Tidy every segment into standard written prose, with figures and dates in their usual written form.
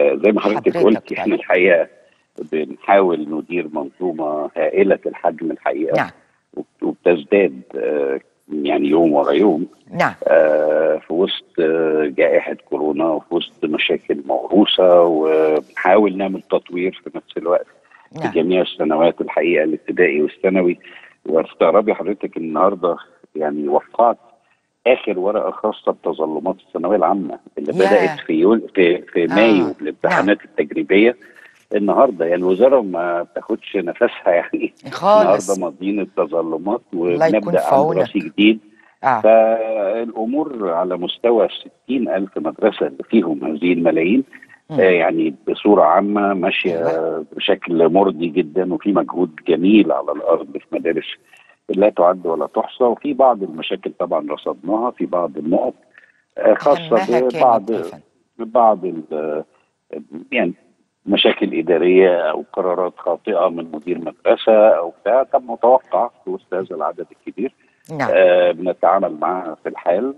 زي ما حضرتك قلت احنا طيب. الحقيقه بنحاول ندير منظومه هائله الحجم الحقيقه، نعم. وبتزداد يعني يوم ورا يوم، نعم. في وسط جائحه كورونا وفي وسط مشاكل موروثه، وبنحاول نعمل تطوير في نفس الوقت في نعم. جميع السنوات الحقيقه، الابتدائي والثانوي. واستغربي حضرتك النهارده يعني وقعت اخر ورقه خاصه بتظلمات الثانويه العامه اللي بدات يا في في مايو نعم. الامتحانات التجريبيه. النهارده يعني الوزاره ما بتاخدش نفسها يعني النهارده خالص. ماضيين التظلمات الله يكون وبنبدا في عام دراسي عونك. جديد. اه. فالامور على مستوى 60,000 مدرسه اللي فيهم هذه الملايين مم. يعني بصوره عامه ماشيه ايوه. بشكل مرضي جدا، وفي مجهود جميل على الارض في مدارس لا تعد ولا تحصى. وفي بعض المشاكل طبعا رصدناها في بعض النقط، خاصه اهمها كانت ببعض ايه فن؟ ببعض يعني مشاكل اداريه او قرارات خاطئه من مدير مدرسه او بتاع، كان متوقع في وسط هذا العدد الكبير. نعم. بنتعامل معها في الحال.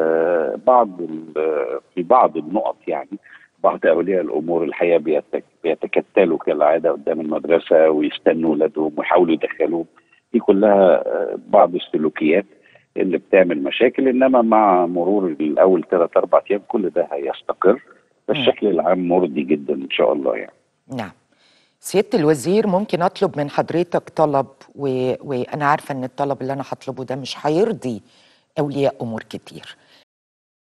في بعض النقط يعني بعض اولياء الامور الحقيقه بيتكتلوا كالعاده قدام المدرسه ويستنوا اولادهم ويحاولوا يدخلوهم. دي كلها بعض السلوكيات اللي بتعمل مشاكل، انما مع مرور الاول 3 4 ايام كل ده هيستقر. مم. فالشكل العام مرضي جدا ان شاء الله يعني. نعم. سيادة الوزير، ممكن أطلب من حضرتك طلب وأنا عارفة إن الطلب اللي أنا هطلبه ده مش هيرضي أولياء أمور كتير.